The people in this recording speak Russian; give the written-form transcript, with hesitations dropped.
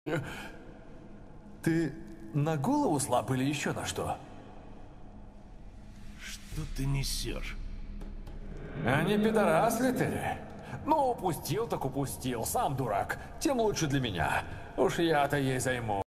Ты на голову слаб или еще на что? Что ты несешь? А не пидорас ли ты? Ну, упустил так упустил, сам дурак. Тем лучше для меня. Уж я-то ей займу.